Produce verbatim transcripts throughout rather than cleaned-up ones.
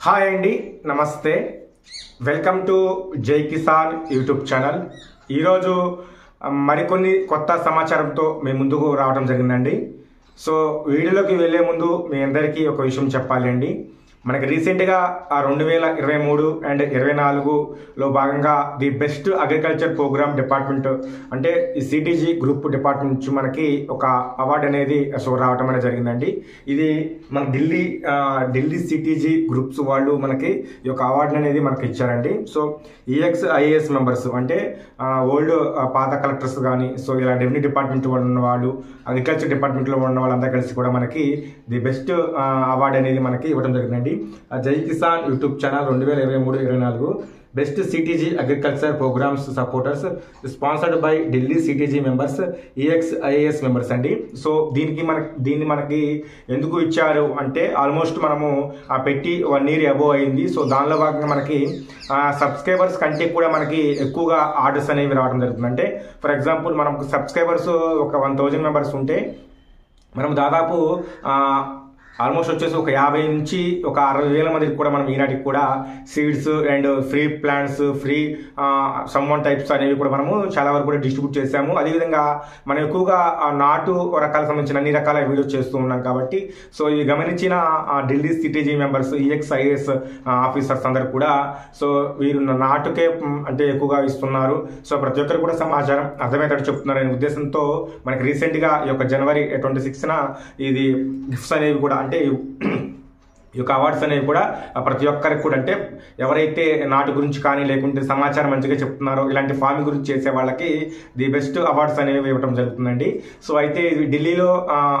Hi అండి, నమస్తే. Welcome to జై కిసాన్ యూట్యూబ్ ఛానల్. ఈరోజు మరికొన్ని కొత్త సమాచారంతో మీ ముందుకు రావడం జరిగిందండి. సో వీడియోలోకి వెళ్ళే ముందు మీ అందరికీ ఒక విషయం చెప్పాలి అండి. మనకి రీసెంట్గా రెండు వేల ఇరవై మూడు అండ్ ఇరవై నాలుగులో భాగంగా the best agriculture program department అంటే ఈ సిటీజీ గ్రూప్ డిపార్ట్మెంట్ నుంచి మనకి ఒక అవార్డు అనేది సో రావడం అనేది జరిగిందండి. ఇది మన ఢిల్లీ ఢిల్లీ సిటీజీ గ్రూప్స్ వాళ్ళు మనకి ఈ యొక్క అవార్డు అనేది మనకి ఇచ్చారండి. సో ఈఎక్స్ ఐఏఎస్ మెంబర్స్ అంటే ఓల్డ్ పాత కలెక్టర్స్ కానీ సో ఇలా రెవెన్యూ డిపార్ట్మెంట్ ఉన్న వాళ్ళు, అగ్రికల్చర్ డిపార్ట్మెంట్లో ఉన్న వాళ్ళంతా కలిసి కూడా మనకి ది బెస్ట్ అవార్డు అనేది మనకి ఇవ్వడం జరిగిందండి. జై కిసాన్ యూట్యూబ్ ఛానల్ రెండు వేల ఇరవై మూడు ఇరవై నాలుగు బెస్ట్ సిటీజీ agriculture programmes supporters sponsored by Delhi సిటీజీ మెంబర్స్ ఈఎక్స్ ఐఏఎస్ మెంబర్స్ అండి. సో దీనికి మనకి దీన్ని మనకి ఎందుకు ఇచ్చారు అంటే ఆల్మోస్ట్ మనము ఆ పెట్టి వన్ ఇయర్ అబోవ్ అయింది. సో దానిలో భాగంగా మనకి సబ్స్క్రైబర్స్ కంటే కూడా మనకి ఎక్కువగా ఆర్డర్స్ అనేవి రావడం జరుగుతుంది. అంటే ఫర్ ఎగ్జాంపుల్ మనకు సబ్స్క్రైబర్స్ ఒక వన్ థౌజండ్ మెంబర్స్ ఉంటే మనం దాదాపు ఆల్మోస్ట్ వచ్చేసి ఒక యాభై నుంచి ఒక అరవై వేల మందికి కూడా మనం ఈనాటికి కూడా seeds and free plants free some one types అనేవి కూడా మనము చాలా వరకు కూడా డిస్ట్రిబ్యూట్ చేసాము. అదేవిధంగా మనం ఎక్కువగా నాటు రకాలకు సంబంధించిన అన్ని రకాల వీడియోస్ చేస్తూ ఉన్నాం కాబట్టి సో ఇవి గమనించిన ఢిల్లీ సిటీజీ మెంబర్స్ ఈఎక్స్ ఐఏఎస్ ఆఫీసర్స్ అందరు కూడా సో వీరు నాటుకే అంటే ఎక్కువగా ఇస్తున్నారు. సో ప్రతి ఒక్కరు కూడా సమాచారం అర్థమయ్యేటట్టు చెప్తున్నారు అనే ఉద్దేశంతో మనకి రీసెంట్గా ఈ యొక్క జనవరి ట్వంటీ సిక్స్న ఇది గిఫ్ట్స్ అనేవి కూడా అంటే ఈ యొక్క అవార్డ్స్ అనేవి కూడా ప్రతి ఒక్కరికి కూడా అంటే ఎవరైతే నాటు గురించి కానీ లేకుంటే సమాచారం మంచిగా చెప్తున్నారో ఇలాంటి ఫార్మింగ్ గురించి చేసే వాళ్ళకి ది బెస్ట్ అవార్డ్స్ అనేవి ఇవ్వడం జరుగుతుందండి. సో అయితే ఢిల్లీలో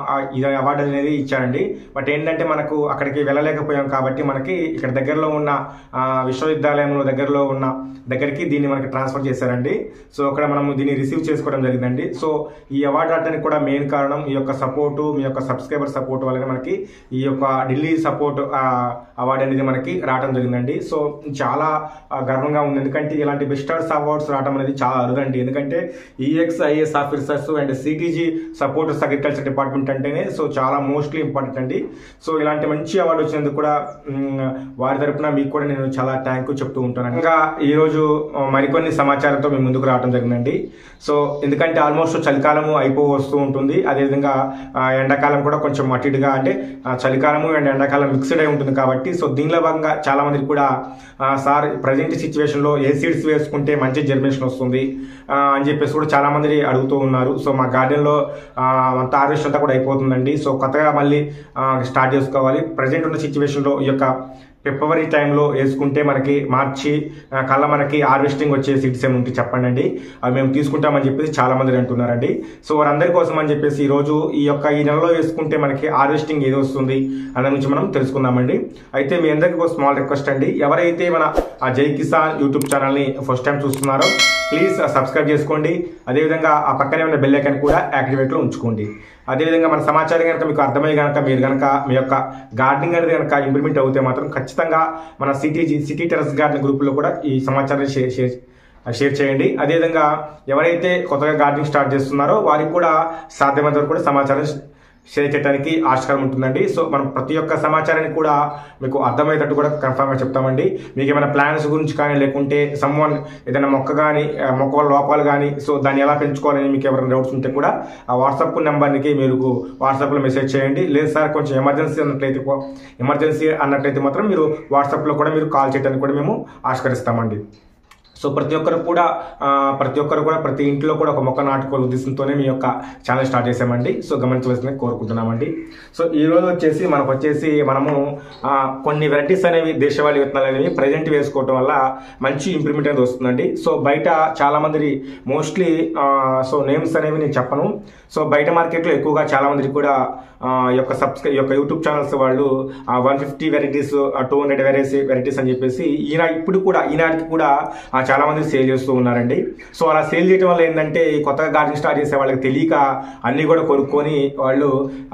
ఈ అవార్డు అనేది ఇచ్చారండి. బట్ ఏంటంటే మనకు అక్కడికి వెళ్ళలేకపోయాం కాబట్టి మనకి ఇక్కడ దగ్గరలో ఉన్న విశ్వవిద్యాలయంలో దగ్గరలో ఉన్న దగ్గరికి దీన్ని మనకి ట్రాన్స్ఫర్ చేశారండి. సో అక్కడ మనం దీన్ని రిసీవ్ చేసుకోవడం జరిగిందండి. సో ఈ అవార్డు రావడానికి కూడా మెయిన్ కారణం ఈ యొక్క సపోర్టు, మీ యొక్క సబ్స్క్రైబర్ సపోర్ట్ వల్లనే మనకి ఈ యొక్క ఢిల్లీ సపోర్ట్ అవార్డు అనేది మనకి రావడం జరిగిందండి. సో చాలా గర్వంగా ఉంది, ఎందుకంటే ఇలాంటి బెస్టర్స్ అవార్డ్స్ రావడం అనేది చాలా అరుదండి. ఎందుకంటే ఈఎక్స్ ఐఏఎస్ ఆఫీసర్స్ అండ్ సిటీజీ సపోర్టర్స్ అగ్రికల్చర్ డిపార్ట్మెంట్ అంటేనే సో చాలా మోస్ట్లీ ఇంపార్టెంట్ అండి. సో ఇలాంటి మంచి అవార్డు వచ్చినందుకు కూడా వారి తరపున మీకు కూడా నేను చాలా థ్యాంక్ యూ చెప్తూ ఉంటాను. ఇంకా ఈరోజు మరికొన్ని సమాచారంతో మేము ముందుకు రావడం జరిగిందండి. సో ఎందుకంటే ఆల్మోస్ట్ చలికాలము అయిపో వస్తూ ఉంటుంది, అదేవిధంగా ఎండాకాలం కూడా కొంచెం అటు ఇటుగా అంటే చలికాలము అండ్ ఎండాకాలం మిక్స్డ్ అయి ఉంటుంది కాబట్టి సో దీనిలో భాగంగా చాలా మందికి కూడా సార్ ప్రజెంట్ సిచ్యువేషన్లో ఏ సీడ్స్ వేసుకుంటే మంచి జర్మినేషన్ వస్తుంది అని చెప్పేసి కూడా చాలా మంది అడుగుతూ ఉన్నారు. సో మా గార్డెన్లో అంత హార్వెస్ట్ అంతా కూడా అయిపోతుందండి. సో కొత్తగా మళ్ళీ స్టార్ట్ చేసుకోవాలి. ప్రజెంట్ ఉన్న సిచ్యువేషన్లో ఈ యొక్క ఫిబ్రవరి టైంలో వేసుకుంటే మనకి మార్చి కల్లా మనకి హార్వెస్టింగ్ వచ్చే సీడ్స్ ఏమి ఉంటే చెప్పండి అండి, అవి మేము తీసుకుంటామని చెప్పేసి చాలా మంది అంటున్నారండి. సో వారందరి కోసం అని చెప్పేసి ఈరోజు ఈ యొక్క ఈ నెలలో వేసుకుంటే మనకి హార్వెస్టింగ్ ఏది వస్తుంది అనే నుంచి మనం తెలుసుకుందామండి. అయితే మీ అందరికీ ఒక స్మాల్ రిక్వెస్ట్ అండి, ఎవరైతే మన జై కిసాన్ యూట్యూబ్ ఛానల్ని ఫస్ట్ టైం చూస్తున్నారో ప్లీజ్ సబ్స్క్రైబ్ చేసుకోండి. అదేవిధంగా ఆ పక్కనే ఉన్న బెల్ ఐకాన్ కూడా యాక్టివేట్లో ఉంచుకోండి. అదేవిధంగా మన సమాచారం కనుక మీకు అర్థమయ్యి కనుక మీరు కనుక మీ యొక్క గార్డెనింగ్ అనేది కనుక ఇంప్లిమెంట్ అవుతే మాత్రం ఖచ్చితంగా మన సిటీజీ సిటీ టెర్రస్ గార్డెన్ గ్రూప్లో కూడా ఈ సమాచారాన్ని షేర్ షేర్ షేర్ చేయండి. అదేవిధంగా ఎవరైతే కొత్తగా గార్డెనింగ్ స్టార్ట్ చేస్తున్నారో వారికి కూడా సాధ్యమైనంత వరకు కూడా సమాచారం షేర్ చేయడానికి ఆస్కారం ఉంటుందండి. సో మనం ప్రతి ఒక్క సమాచారాన్ని కూడా మీకు అర్థమయ్యేటట్టు కూడా కన్ఫర్మ్గా చెప్తామండి. మీకు ఏమైనా ప్లాన్స్ గురించి కానీ లేకుంటే సమ్వన్ ఏదైనా మొక్క కానీ మొక్క లోపాలు కానీ సో దాన్ని ఎలా పెంచుకోవాలని మీకు ఎవరైనా డౌట్స్ ఉంటే కూడా ఆ వాట్సాప్ నెంబర్కి మీరు వాట్సాప్లో మెసేజ్ చేయండి. లేదు సార్ కొంచెం ఎమర్జెన్సీ అన్నట్లయితే ఎమర్జెన్సీ అన్నట్లయితే మాత్రం మీరు వాట్సాప్లో కూడా మీరు కాల్ చేయడానికి కూడా మేము ఆస్కరిస్తామండి. సో ప్రతి ఒక్కరు కూడా ప్రతి ఒక్కరు కూడా ప్రతి ఇంట్లో కూడా ఒక మొక్క నాటుకోవాలి ఉద్దేశంతోనే మీ యొక్క ఛానల్ స్టార్ట్ చేసామండి. సో గమనించవలసిందని కోరుకుంటున్నామండి. సో ఈరోజు వచ్చేసి మనకు వచ్చేసి మనము కొన్ని వెరైటీస్ అనేవి దేశవాళీ విత్తనాలు అనేవి ప్రజెంట్ వేసుకోవడం వల్ల మంచి ఇంప్రూవ్మెంట్ అనేది వస్తుందండి. సో బయట చాలామంది మోస్ట్లీ సో నేమ్స్ అనేవి నేను చెప్పను. సో బయట మార్కెట్లో ఎక్కువగా చాలామందికి కూడా ఈ యొక్క సబ్స్క్రై ఈ యొక్క యూట్యూబ్ ఛానల్స్ వాళ్ళు one fifty varieties two hundred varieties varieties అని చెప్పేసి ఈనా ఇప్పుడు కూడా ఈనాటికి కూడా చాలా మంది సేల్ చేస్తూ ఉన్నారండి. సో అలా సేల్ చేయడం వల్ల ఏంటంటే కొత్తగా గార్డెనింగ్ స్టార్ట్ చేసే వాళ్ళకి తెలియక అన్ని కూడా కొనుక్కొని వాళ్ళు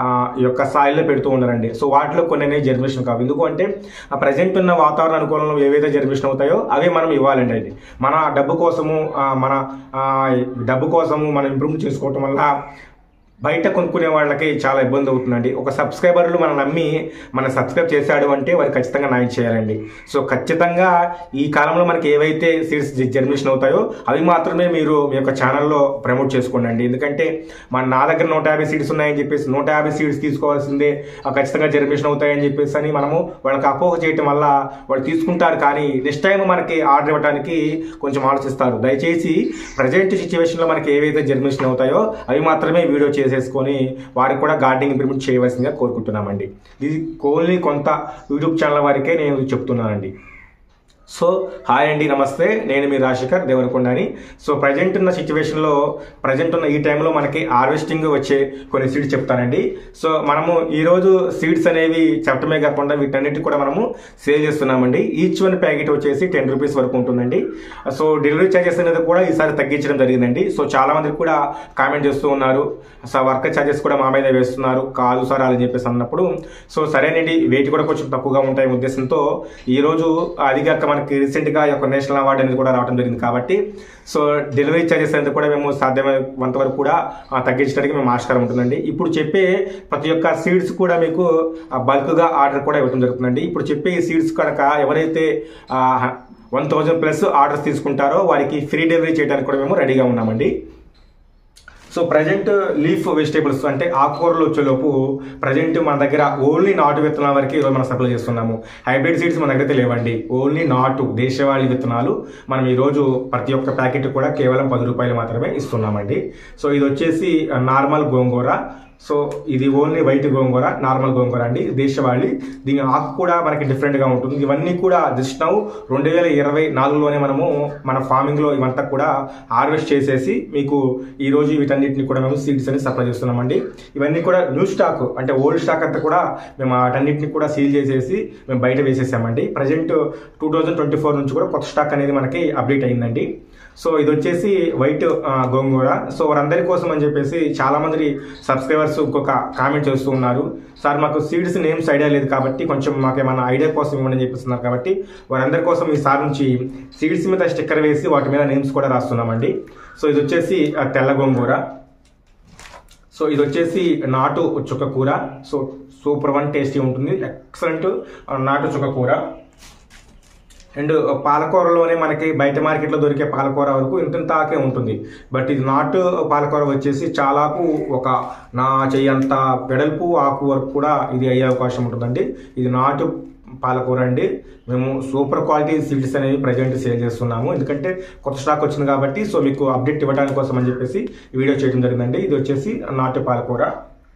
ఈ యొక్క సాయిల్లో పెడుతూ ఉన్నారండి. సో వాటిలో కొన్ని అనేవి జర్మినేషన్ కావు. ఎందుకు అంటే ప్రజెంట్ ఉన్న వాతావరణ అనుకూలంలో ఏవైతే జర్మినేషన్ అవుతాయో అవే మనం ఇవ్వాలండి. అది మన డబ్బు కోసము మన డబ్బు కోసము మనం ఇంప్రూవ్ చేసుకోవటం వల్ల బయట కొనుక్కునే వాళ్ళకి చాలా ఇబ్బంది అవుతుందండి. ఒక సబ్స్క్రైబర్లు మనం నమ్మి మనం సబ్స్క్రైబ్ చేశాడు అంటే వారు ఖచ్చితంగా న్యాయం చేయాలండి. సో ఖచ్చితంగా ఈ కాలంలో మనకి ఏవైతే సీడ్స్ జర్మినేషన్ అవుతాయో అవి మాత్రమే మీరు మీ యొక్క ఛానల్లో ప్రమోట్ చేసుకోండి. ఎందుకంటే మన నా దగ్గర నూట యాభై సీడ్స్ ఉన్నాయని చెప్పేసి నూట యాభై సీడ్స్ తీసుకోవాల్సిందే ఖచ్చితంగా జర్మినేషన్ అవుతాయని చెప్పేసి అని మనము వాళ్ళకి అపోహ చేయటం వల్ల వాళ్ళు తీసుకుంటారు, కానీ నెక్స్ట్ టైం మనకి ఆర్డర్ ఇవ్వడానికి కొంచెం ఆలోచిస్తారు. దయచేసి ప్రజెంట్ సిచ్యువేషన్లో మనకి ఏవైతే జర్మినేషన్ అవుతాయో అవి మాత్రమే వీడియో చేసేసుకొని వారికి కూడా గార్డెనింగ్ ఇంప్రూవ్మెంట్ చేయవలసిందిగా కోరుకుంటున్నామండి. ఇది ఓన్లీ కొంత యూట్యూబ్ ఛానల్ వారికే నేను చెప్తున్నానండి. సో హాయ్ అండి, నమస్తే. నేను మీ రాజశేఖర్ దేవరకొండని. సో ప్రజెంట్ ఉన్న సిచ్యువేషన్లో ప్రజెంట్ ఉన్న ఈ టైంలో మనకి హార్వెస్టింగ్ వచ్చే కొన్ని సీడ్స్ చెప్తానండి. సో మనము ఈరోజు సీడ్స్ అనేవి చెప్పడమే కాకుండా వీటన్నిటి కూడా మనము సేల్ చేస్తున్నామండి. ఈచ్ వన్ ప్యాకెట్ వచ్చేసి టెన్ రూపీస్ వరకు ఉంటుందండి. సో డెలివరీ ఛార్జెస్ అనేది కూడా ఈసారి తగ్గించడం జరిగిందండి. సో చాలా మంది కూడా కామెంట్ చేస్తూ ఉన్నారు, సో వర్కర్ ఛార్జెస్ కూడా మా మీద వేస్తున్నారు కాదు సార్ అని చెప్పేసి అన్నప్పుడు, సో సరేనండి వెయిట్ కూడా కొంచెం తక్కువగా ఉంటాయి ఉద్దేశంతో ఈరోజు అదిగాక మనకి రీసెంట్గా ఒక నేషనల్ అవార్డు అనేది కూడా రావడం జరిగింది కాబట్టి సో డెలివరీ ఛార్జెస్ అనేది కూడా మేము సాధ్యమైనంత వరకు కూడా తగ్గించడానికి మేము ఆస్కారం ఉంటుందండి. ఇప్పుడు చెప్పే ప్రతి ఒక్క సీడ్స్ కూడా మీకు బల్క్గా ఆర్డర్ కూడా ఇవ్వడం జరుగుతుందండి. ఇప్పుడు చెప్పే ఈ సీడ్స్ కనుక ఎవరైతే వన్ థౌజండ్ ప్లస్ ఆర్డర్స్ తీసుకుంటారో వారికి ఫ్రీ డెలివరీ చేయడానికి కూడా మేము రెడీగా ఉన్నామండి. సో ప్రజెంట్ లీఫ్ వెజిటేబుల్స్ అంటే ఆకుకూరలు వచ్చేలోపు ప్రజెంట్ మన దగ్గర ఓన్లీ నాటు విత్తనాల వరకు ఈరోజు మనం సప్లై చేస్తున్నాము. హైబ్రిడ్ సీడ్స్ మన దగ్గర లేవండి. ఓన్లీ నాటు దేశవాళీ విత్తనాలు మనం ఈరోజు ప్రతి ఒక్క ప్యాకెట్ కూడా కేవలం పది రూపాయలు మాత్రమే ఇస్తున్నామండి. సో ఇది వచ్చేసి నార్మల్ గోంగూర. సో ఇది ఓన్లీ వైట్ గోంగూర, నార్మల్ గోంగూర అండి, దేశవాళీ. దీని ఆకు కూడా మనకి డిఫరెంట్గా ఉంటుంది. ఇవన్నీ కూడా జస్ట్ నౌ రెండు వేల ఇరవై నాలుగులోనే మనము మన ఫార్మింగ్లో ఇవంతా కూడా హార్వెస్ట్ చేసేసి మీకు ఈరోజు వీటన్నిటిని కూడా మేము సీడ్స్ అని సప్లై చేస్తున్నామండి. ఇవన్నీ కూడా న్యూ స్టాక్ అంటే ఓల్డ్ స్టాక్ అంతా కూడా మేము వాటన్నిటిని కూడా సీల్ చేసేసి మేము బయట వేసేసామండి. Present two thousand twenty four నుంచి కూడా కొత్త స్టాక్ అనేది మనకి అప్డేట్ అయిందండి. సో ఇది వచ్చేసి వైట్ గోంగూర. సో వారందరి కోసం అని చెప్పేసి చాలా మంది సబ్స్క్రైబర్స్ ఇంకొక కామెంట్ చేస్తూ ఉన్నారు, సార్ మాకు సీడ్స్ నేమ్స్ ఐడియా లేదు కాబట్టి కొంచెం మాకేమన్నా ఐడియా కోసం ఇవ్వండి అని చెప్పిస్తున్నారు. కాబట్టి వారందరి కోసం ఈ సార్ నుంచి సీడ్స్ మీద స్టిక్కర్ వేసి వాటి మీద నేమ్స్ కూడా రాస్తున్నామండి. సో ఇది వచ్చేసి తెల్ల గోంగూర. సో ఇది వచ్చేసి నాటు చుక్క కూర. సో సూపర్ వన్ టేస్టీ ఉంటుంది, ఎక్సలెంట్ నాటు చుక్క కూర. అండ్ పాలకూరలోనే మనకి బయట మార్కెట్లో దొరికే పాలకూర వరకు ఇంత తాకే ఉంటుంది. బట్ ఇది నాటు పాలకూర వచ్చేసి చాలాకు ఒక నా చెయ్యంత వెడల్పు ఆకు వరకు కూడా ఇది అయ్యే అవకాశం ఉంటుందండి. ఇది నాటు పాలకూర అండి. మేము సూపర్ క్వాలిటీ సీడ్స్ అనేవి ప్రజెంట్ సేల్ చేస్తున్నాము, ఎందుకంటే కొత్త స్టాక్ వచ్చింది కాబట్టి. సో మీకు అప్డేట్ ఇవ్వడానికి కోసం అని చెప్పేసి వీడియో చేయడం జరిగిందండి. ఇది వచ్చేసి నాటు పాలకూర.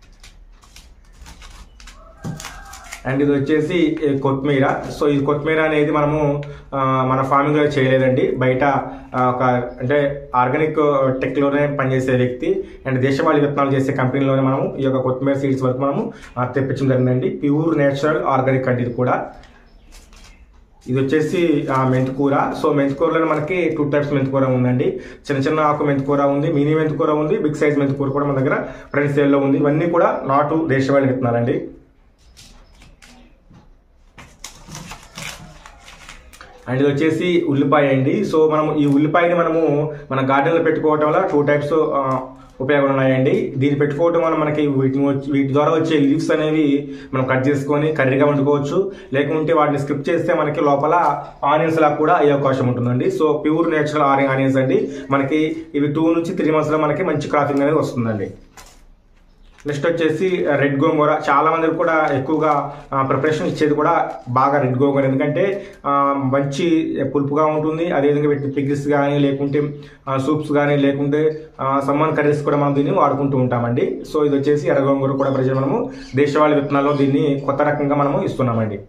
అండ్ ఇది వచ్చేసి కొత్తిమీర. సో ఈ కొత్తిమీర అనేది మనము మన ఫార్మింగ్లో చేయలేదండి, బయట ఒక అంటే ఆర్గానిక్ టెక్లోనే పనిచేసే వ్యక్తి అండ్ దేశవాళీ విత్తనాలు చేసే కంపెనీలోనే మనము ఈ యొక్క కొత్తిమీర సీడ్స్ వరకు మనము తెప్పించడం జరిగిందండి. ప్యూర్ నేచురల్ ఆర్గానిక్ అండి ఇది కూడా. ఇది వచ్చేసి మెంతికూర. సో మెంతికూరలో మనకి టూ టైప్స్ మెంతికూర ఉందండి. చిన్న చిన్న ఆకు మెంతికూర ఉంది, మినీ మెంతికూర ఉంది, బిగ్ సైజ్ మెంతికూర కూడా మన దగ్గర ఫ్రెండ్ సేల్లో ఉంది. ఇవన్నీ కూడా నాటు దేశవాళీ విత్తనాలండి. అండ్ ఇది వచ్చేసి ఉల్లిపాయ అండి. సో మనం ఈ ఉల్లిపాయని మనము మన గార్డెన్లో పెట్టుకోవటం వల్ల టూ టైప్స్ ఉపయోగాలు ఉన్నాయండి. దీన్ని పెట్టుకోవటం వల్ల మనకి వీటి వీటి ద్వారా వచ్చే లీవ్స్ అనేవి మనం కట్ చేసుకొని కర్రీగా వండుకోవచ్చు, లేకుంటే వాటిని స్కిప్ చేస్తే మనకి లోపల ఆనియన్స్ లా కూడా అయ్యే అవకాశం ఉంటుందండి. సో ప్యూర్ నేచురల్ ఆనియన్స్ అండి. మనకి ఇవి టూ నుంచి త్రీ మంత్స్లో మనకి మంచి క్రాపింగ్ అనేది వస్తుందండి. నెక్స్ట్ వచ్చేసి రెడ్ గోంగూర. చాలా మంది కూడా ఎక్కువగా ప్రిపరేషన్ ఇచ్చేది కూడా బాగా రెడ్ గోంగూర, ఎందుకంటే మంచి పులుపుగా ఉంటుంది. అదేవిధంగా వీటి పిగిల్స్ కానీ లేకుంటే సూప్స్ కానీ లేకుంటే సమ్మన్ కర్రీస్ కూడా మనం దీన్ని వాడుకుంటూ ఉంటామండి. సో ఇది వచ్చేసి ఎర్ర గోంగూర కూడా ప్రజలు మనము దేశవాళీ విత్తనాల్లో దీన్ని కొత్త రకంగా మనము ఇస్తున్నామండి.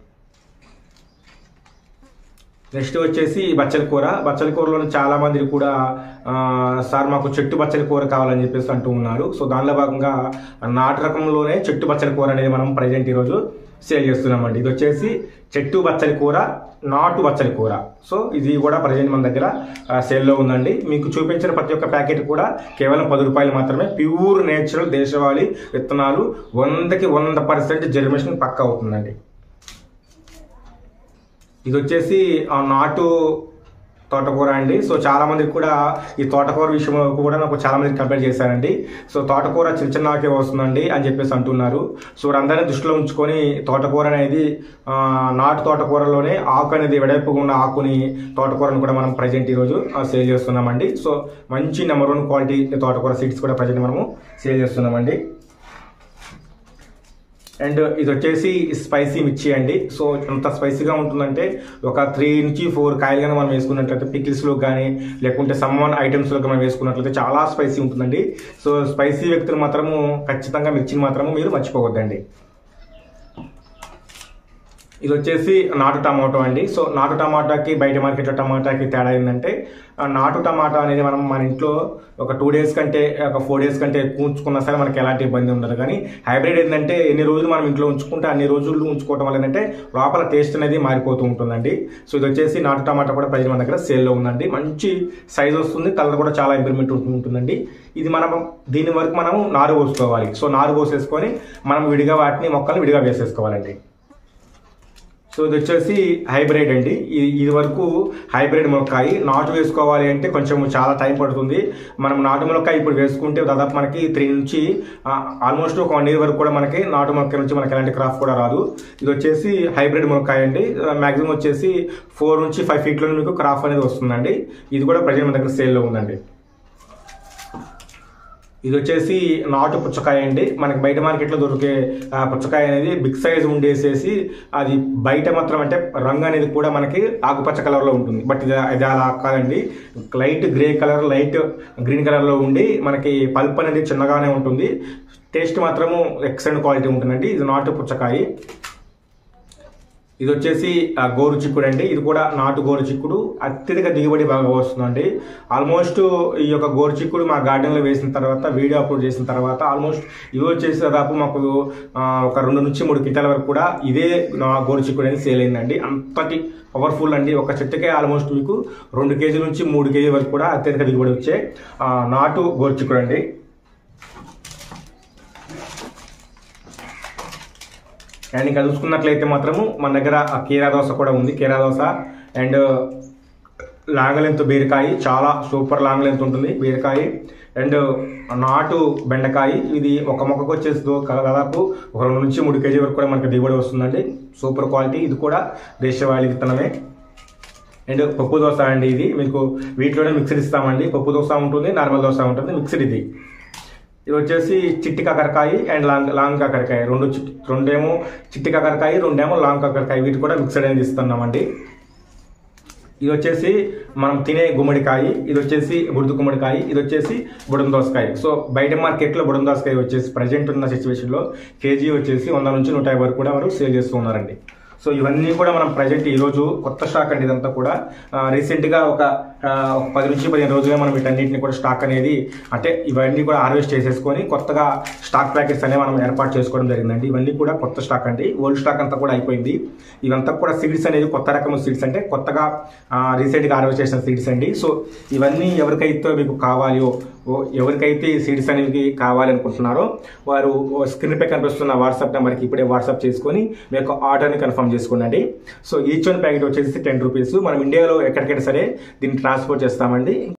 నెక్స్ట్ వచ్చేసి బచ్చల కూర. బచ్చల కూరలో చాలా మంది కూడా సార్ మాకు చెట్టు బచ్చల కూర కావాలని చెప్పేసి అంటూ ఉన్నారు. సో దానిలో భాగంగా నాటు రకంలోనే చెట్టు బచ్చల కూర అనేది మనం ప్రజెంట్ ఈరోజు సేల్ చేస్తున్నామండి. ఇది వచ్చేసి చెట్టు బచ్చల కూర, నాటు బచ్చల కూర. సో ఇది కూడా ప్రజెంట్ మన దగ్గర సేల్లో ఉందండి. మీకు చూపించిన ప్రతి ఒక్క ప్యాకెట్ కూడా కేవలం పది రూపాయలు మాత్రమే. ప్యూర్ నేచురల్ దేశవాళీ విత్తనాలు, వందకి వంద పర్సెంట్ జర్మినేషన్ పక్కా అవుతుందండి. ఇది వచ్చేసి నాటు తోటకూర అండి. సో చాలా మందికి కూడా ఈ తోటకూర విషయంలో కూడా నాకు చాలా మంది కంప్లైంట్ చేశారండి. సో తోటకూర చిన్న చిన్నకే వస్తుందండి అని చెప్పేసి అంటున్నారు. సో అందరినీ దృష్టిలో ఉంచుకొని తోటకూర అనేది నాటు తోటకూరలోనే ఆకు అనేది వెడల్పుగా ఉన్న ఆకుని తోటకూరను కూడా మనం ప్రజెంట్ ఈరోజు సేల్ చేస్తున్నామండి. సో మంచి నెంబర్ వన్ క్వాలిటీ తోటకూర సీడ్స్ కూడా ప్రజెంట్ మనము సేల్ చేస్తున్నామండి. అండ్ ఇది వచ్చేసి స్పైసీ మిర్చి అండి. సో ఎంత స్పైసీగా ఉంటుందంటే ఒక త్రీ నుంచి ఫోర్ కాయలు కానీ మనం వేసుకున్నట్లయితే పికిల్స్లో కానీ లేకుంటే సమ్మన్ ఐటమ్స్లో మనం వేసుకున్నట్లయితే చాలా స్పైసీ ఉంటుందండి. సో స్పైసీ వ్యక్తులు మాత్రము ఖచ్చితంగా మిర్చిని మాత్రము మీరు మర్చిపోవద్దండి. ఇది వచ్చేసి నాటు టమాటో అండి. సో నాటు టమాటాకి బయట మార్కెట్లో టమాటాకి తేడా ఏంటంటే నాటు టమాటా అనేది మనం మన ఇంట్లో ఒక టూ డేస్ కంటే ఒక ఫోర్ డేస్ కంటే ఎక్కువ ఉంచుకున్నా సరే మనకి ఎలాంటి ఇబ్బంది ఉండదు. కానీ హైబ్రిడ్ ఏంటంటే ఎన్ని రోజులు మనం ఇంట్లో ఉంచుకుంటే అన్ని రోజులు ఉంచుకోవడం వల్ల ఏంటంటే లోపల టేస్ట్ అనేది మారిపోతూ ఉంటుందండి. సో ఇది వచ్చేసి నాటు టమాటా కూడా ప్రజెంట్ మన దగ్గర సేల్లో ఉందండి. మంచి సైజ్ వస్తుంది, కలర్ కూడా చాలా ఇంప్రూవ్మెంట్ ఉంటుందండి. ఇది మనం దీని వరకు మనం నారు పోసుకోవాలి. సో నారు పోసేసుకొని మనం విడిగా వాటిని మొక్కలు విడిగా వేసేసుకోవాలండి. సో ఇది వచ్చేసి హైబ్రిడ్ అండి. ఇది వరకు హైబ్రిడ్ మునక్కాయ నాటు వేసుకోవాలి అంటే కొంచెం చాలా టైం పడుతుంది. మనం నాటు మునక్కాయ ఇప్పుడు వేసుకుంటే దాదాపు మనకి త్రీ నుంచి ఆల్మోస్ట్ ఒక వన్ ఇయర్ వరకు కూడా మనకి నాటు మునక్కాయ నుంచి మనకి ఎలాంటి క్రాప్ కూడా రాదు. ఇది వచ్చేసి హైబ్రిడ్ మునక్కాయ అండి. మ్యాక్సిమం వచ్చేసి ఫోర్ నుంచి ఫైవ్ ఫీట్లో మీకు క్రాప్ అనేది వస్తుందండి. ఇది కూడా ప్రజెంట్ మన దగ్గర సేల్లో ఉందండి. ఇది వచ్చేసి నాటు పుచ్చకాయ అండి. మనకి బయట మార్కెట్లో దొరికే పుచ్చకాయ అనేది బిగ్ సైజ్ ఉండేసేసి అది బయట మాత్రం అంటే రంగు అనేది కూడా మనకి ఆకుపచ్చ కలర్లో ఉంటుంది. బట్ ఇది ఇది అలా కాదండి, light grey colour light green కలర్లో ఉండి మనకి పల్ప్ అనేది చిన్నగానే ఉంటుంది. టేస్ట్ మాత్రము ఎక్సలెంట్ క్వాలిటీ ఉంటుందండి. ఇది నాటు పుచ్చకాయ. ఇది వచ్చేసి గోరు చిక్కుడు అండి. ఇది కూడా నాటు గోరు చిక్కుడు అత్యధిక దిగుబడి బాగా వస్తుందండి. ఆల్మోస్ట్ ఈ యొక్క గోరు చిక్కుడు మా గార్డెన్లో వేసిన తర్వాత వీడియో అప్లోడ్ చేసిన తర్వాత ఆల్మోస్ట్ ఇవి వచ్చేసి దాదాపు మాకు ఒక రెండు నుంచి మూడు క్వింటాల వరకు కూడా ఇదే గోరు చిక్కుడు అనేది సేల్ అయిందండి. అంతటి పవర్ఫుల్ అండి. ఒక చెట్టుకే ఆల్మోస్ట్ మీకు రెండు కేజీ నుంచి మూడు కేజీ వరకు కూడా అత్యధిక దిగుబడి వచ్చే నాటు గోరు చిక్కుడు అండి. అండ్ ఇంకా చూసుకున్నట్లయితే మాత్రము మన దగ్గర కీరా దోస కూడా ఉంది. కీరా దోస అండ్ లాంగ్ లెంత్ బీరకాయ, చాలా సూపర్ లాంగ్ లెంత్ ఉంటుంది బీరకాయ. అండ్ నాటు బెండకాయ, ఇది ఒక మొక్కకు వచ్చేసి దాదాపు ఒక రెండు నుంచి మూడు కేజీ వరకు కూడా మనకి దిగుబడి వస్తుందండి. Super quality. ఇది కూడా దేశవాళీ విత్తనమే. అండ్ పప్పు దోశ అండి. ఇది మీకు వీటిలోనే మిక్స్డ్ ఇస్తామండి. పప్పు దోశ ఉంటుంది, నార్మల్ దోశ ఉంటుంది, మిక్స్డ్ ఇది. ఇది వచ్చేసి చిట్టి కాకరకాయ అండ్ లాంగ్ లాంగ్ కాకరకాయ, రెండు చిట్టి రెండేమో చిట్టి కాకరకాయ, రెండేమో లాంగ్ కాకరకాయ, వీటి కూడా మిక్స్డ్ అనేది ఇస్తున్నామండి. ఇది వచ్చేసి మనం తినే గుమ్మడికాయ, ఇది వచ్చేసి బుడద గుమ్మడికాయ, ఇది వచ్చేసి బుడం దోసకాయ. సో బయట మార్కెట్లో బుడం దోసకాయ వచ్చేసి ప్రజెంట్ ఉన్న సిచ్యువేషన్లో కేజీ వచ్చేసి వంద నుంచి నూట యాభై వరకు కూడా వారు సేల్ చేస్తూ ఉన్నారండి. సో ఇవన్నీ కూడా మనం ప్రజెంట్ ఈరోజు కొత్త స్టాక్ అండి. ఇదంతా కూడా రీసెంట్గా ఒక పది నుంచి పదిహేను రోజులుగా మనం వీటన్నింటినీ కూడా స్టాక్ అనేది అంటే ఇవన్నీ కూడా హార్వెస్ట్ చేసేసుకొని కొత్తగా స్టాక్ ప్యాకెట్స్ అనేవి మనం ఏర్పాటు చేసుకోవడం జరిగిందండి. ఇవన్నీ కూడా కొత్త స్టాక్ అండి. ఓల్డ్ స్టాక్ అంతా కూడా అయిపోయింది. ఇవంతా కూడా సీడ్స్ అనేది కొత్త రకం సీడ్స్ అంటే కొత్తగా రీసెంట్గా హార్వెస్ట్ చేసిన సీడ్స్ అండి. సో ఇవన్నీ ఎవరికైతే మీకు కావాలో ఎవరికైతే ఈ సీడ్స్ అనేవి కావాలి అనుకుంటున్నారో వారు స్క్రీన్ పై కనిపిస్తున్న వాట్సాప్ నెంబర్కి ఇప్పుడే వాట్సాప్ చేసుకొని మీ యొక్క ఆర్డర్ని కన్ఫర్మ్ చేసుకోండి. సో ఈచ్ వన్ ప్యాకెట్ వచ్చేసి టెన్ రూపీస్. మనం ఇండియాలో ఎక్కడికైనా సరే దీన్ని ట్రాన్స్పోర్ట్ చేస్తామండి.